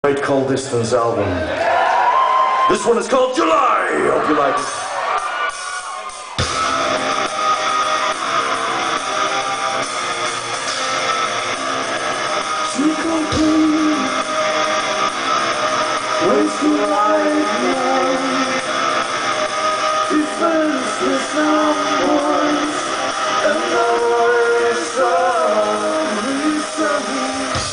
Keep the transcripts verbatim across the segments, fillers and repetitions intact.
Great Cold Distance album. This one is called July. Hope you like it. Where's the light now? Defense with someone's and the words of reason.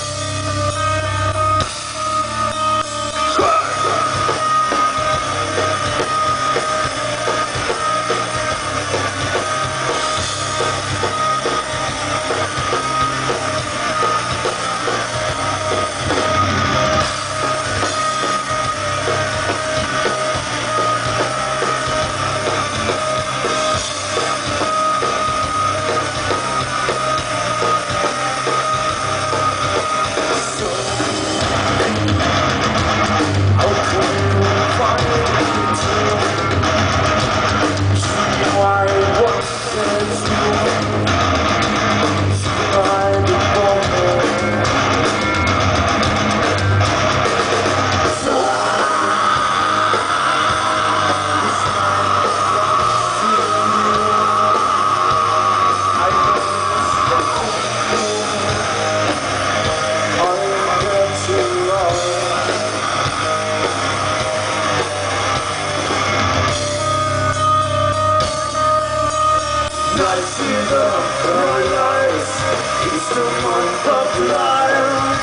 I see the paradise, it's the month of life.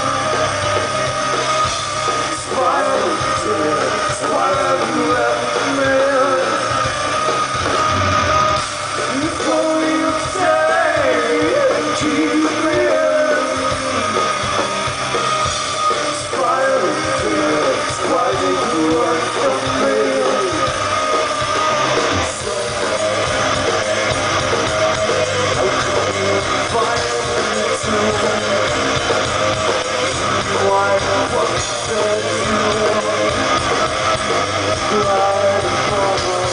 Smile to it, smile you left me. Before you say, keep me in. Smile to it, why did you run from me? Why the fuck said you lied forever?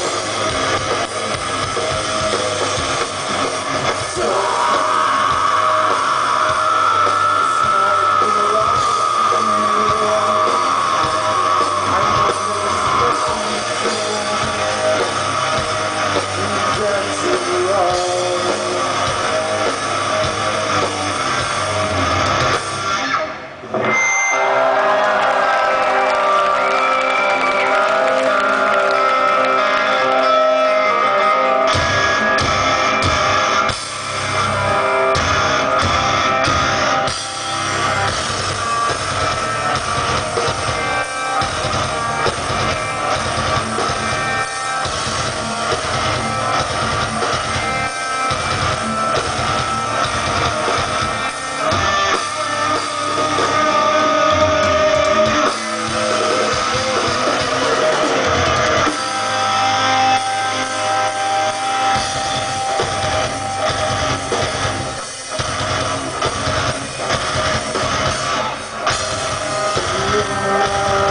Oh,